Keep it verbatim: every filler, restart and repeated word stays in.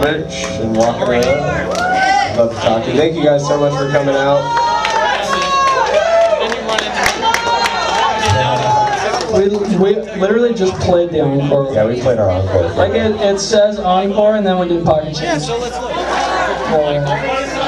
merch and walking around. I'd love to talk to you. Thank you guys so much for coming out. We, we literally just played the encore. Yeah, we played our encore. Like it, it says encore and then we did pocket change. Yeah, so let's look. Uh,